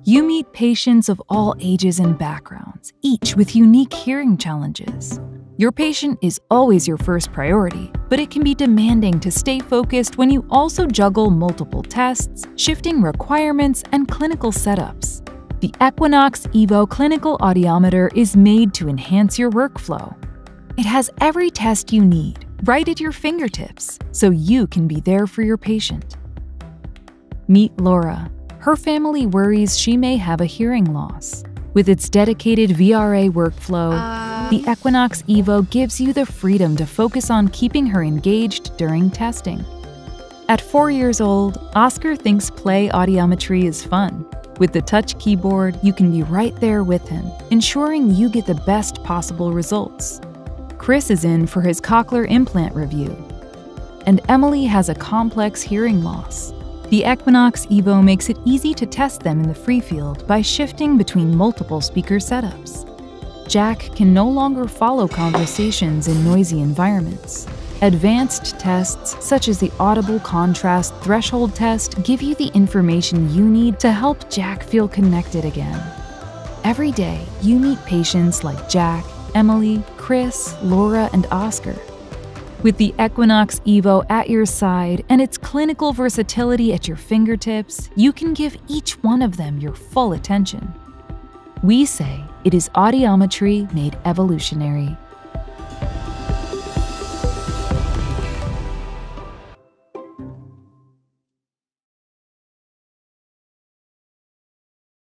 You meet patients of all ages and backgrounds, each with unique hearing challenges. Your patient is always your first priority, but it can be demanding to stay focused when you also juggle multiple tests, shifting requirements, and clinical setups. The Equinox Evo clinical audiometer is made to enhance your workflow. It has every test you need, right at your fingertips, so you can be there for your patient. Meet Laura. Her family worries she may have a hearing loss. With its dedicated VRA workflow, the Equinox Evo gives you the freedom to focus on keeping her engaged during testing. At 4 years old, Oscar thinks play audiometry is fun. With the touch keyboard, you can be right there with him, ensuring you get the best possible results. Chris is in for his cochlear implant review. And Emily has a complex hearing loss. The Equinox Evo makes it easy to test them in the free field by shifting between multiple speaker setups. Jack can no longer follow conversations in noisy environments. Advanced tests, such as the Audible Contrast Threshold test, give you the information you need to help Jack feel connected again. Every day, you meet patients like Jack, Emily, Chris, Laura, and Oscar. With the Equinox Evo at your side and its clinical versatility at your fingertips, you can give each one of them your full attention. We say it is audiometry made evolutionary.